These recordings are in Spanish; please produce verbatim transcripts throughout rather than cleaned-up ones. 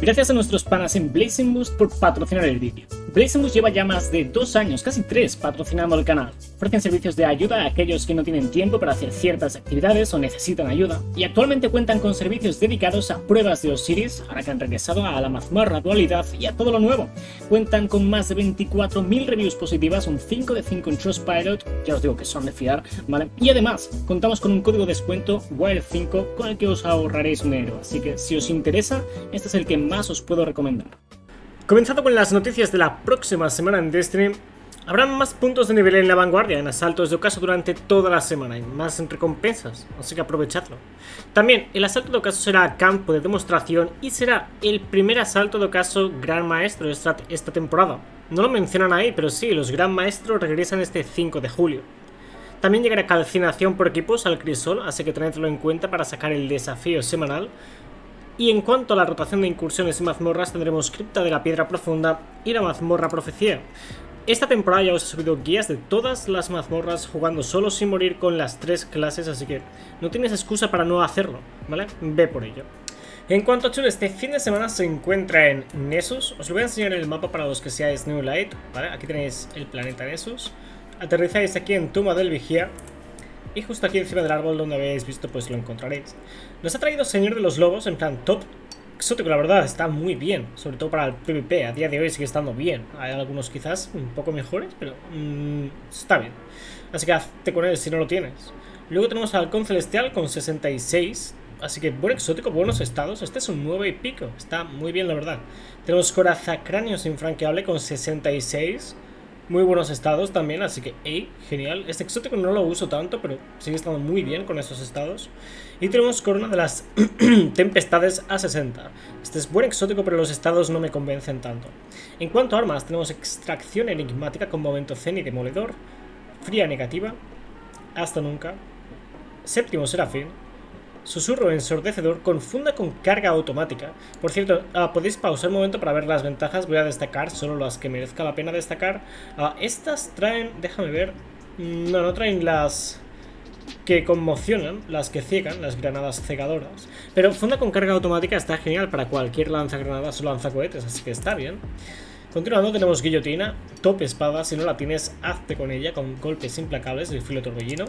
Gracias a nuestros panas en Blazing Boost por patrocinar el vídeo. Blazing Boost lleva ya más de dos años, casi tres, patrocinando el canal. Ofrecen servicios de ayuda a aquellos que no tienen tiempo para hacer ciertas actividades o necesitan ayuda, y actualmente cuentan con servicios dedicados a pruebas de Osiris, ahora que han regresado a la mazmorra dualidad y a todo lo nuevo. Cuentan con más de veinticuatro mil reviews positivas, un cinco de cinco en Trustpilot, ya os digo que son de fiar, ¿vale? Y además, contamos con un código de descuento Wire cinco con el que os ahorraréis un euro, así que si os interesa, este es el que más os puedo recomendar. Comenzando con las noticias de la próxima semana en Destiny, habrá más puntos de nivel en la vanguardia en asaltos de ocaso durante toda la semana y más recompensas, así que aprovechadlo. También el asalto de ocaso será campo de demostración y será el primer asalto de ocaso Gran Maestro esta, esta temporada. No lo mencionan ahí, pero sí, los Gran Maestros regresan este cinco de julio. También llegará calcinación por equipos al crisol, así que tenedlo en cuenta para sacar el desafío semanal. Y en cuanto a la rotación de incursiones y mazmorras, tendremos Cripta de la Piedra Profunda y la Mazmorra Profecía. Esta temporada ya os he subido guías de todas las mazmorras jugando solo sin morir con las tres clases, así que no tienes excusa para no hacerlo, ¿vale? Ve por ello. En cuanto a Chul, este fin de semana se encuentra en Nessus. Os lo voy a enseñar en el mapa para los que seáis New Light, ¿vale? Aquí tenéis el planeta Nessus. Aterrizáis aquí en Tumba del Vigía. Y justo aquí encima del árbol donde habéis visto, pues lo encontraréis. Nos ha traído Señor de los Lobos, en plan top exótico, la verdad, está muy bien. Sobre todo para el PvP, a día de hoy sigue estando bien. Hay algunos quizás un poco mejores, pero mmm, está bien. Así que hazte con él si no lo tienes. Luego tenemos al Halcón Celestial con sesenta y seis. Así que buen exótico, buenos estados. Este es un nueve y pico, está muy bien la verdad. Tenemos Corazacráneos Infranqueable con sesenta y seis. Muy buenos estados también, así que, hey, genial. Este exótico no lo uso tanto, pero sigue estando muy bien con esos estados. Y tenemos Corona de las Tempestades a sesenta. Este es buen exótico, pero los estados no me convencen tanto. En cuanto a armas, tenemos Extracción Enigmática con Momento Zen y Demoledor, Fría Negativa, Hasta Nunca, Séptimo Serafín, Susurro Ensordecedor, Confunda con Carga Automática. Por cierto, uh, podéis pausar un momento para ver las ventajas. Voy a destacar solo las que merezca la pena destacar. uh, Estas traen, déjame ver. No, no traen las que conmocionan, las que ciegan, las granadas cegadoras. Pero Funda con Carga Automática está genial para cualquier lanzagranadas o lanzacohetes, así que está bien. Continuando tenemos Guillotina, Top Espada. Si no la tienes, hazte con ella, con golpes implacables, el filo torbellino.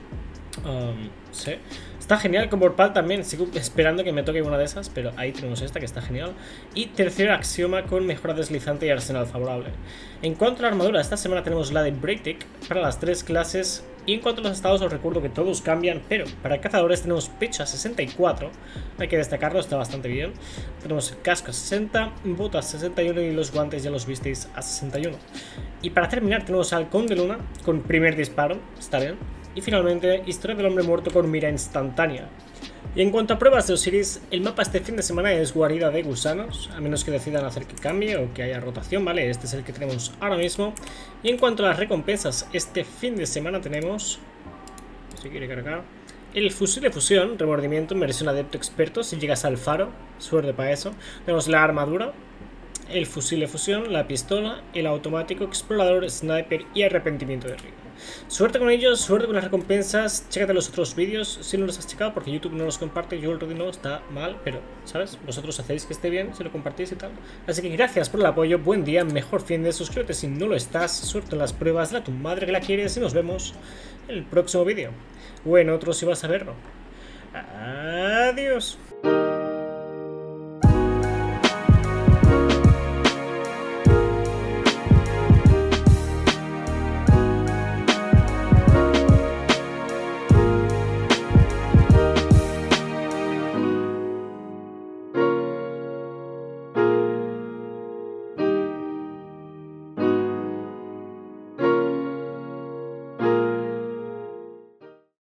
Um, sí. Está genial con Vorpal también, sigo esperando que me toque una de esas, pero ahí tenemos esta que está genial. Y tercer axioma con mejora deslizante y arsenal favorable. En cuanto a la armadura, esta semana tenemos la de Breaktick para las tres clases. Y en cuanto a los estados, os recuerdo que todos cambian, pero para cazadores tenemos pecho a sesenta y cuatro, hay que destacarlo, está bastante bien. Tenemos el casco a sesenta, botas a sesenta y uno y los guantes ya los visteis a sesenta y uno. Y para terminar tenemos al Halcón de Luna con primer disparo, está bien. Y finalmente, Historia del Hombre Muerto con mira instantánea. Y en cuanto a pruebas de Osiris, el mapa este fin de semana es guarida de gusanos, a menos que decidan hacer que cambie o que haya rotación, ¿vale? Este es el que tenemos ahora mismo. Y en cuanto a las recompensas, este fin de semana tenemos, si quiere cargar, el fusil de fusión, remordimiento, inmersión adepto experto, si llegas al faro, suerte para eso. Tenemos la armadura, el fusil de fusión, la pistola, el automático, explorador, sniper y arrepentimiento de río. Suerte con ellos, suerte con las recompensas. Chécate los otros vídeos si no los has checado, porque YouTube no los comparte. Yo already no, está mal, pero ¿sabes? Vosotros hacéis que esté bien si lo compartís y tal. Así que gracias por el apoyo, buen día, mejor fin de, suscríbete si no lo estás. Suerte en las pruebas, dale a tu madre que la quieres y nos vemos en el próximo vídeo o en otro si vas a verlo. Adiós.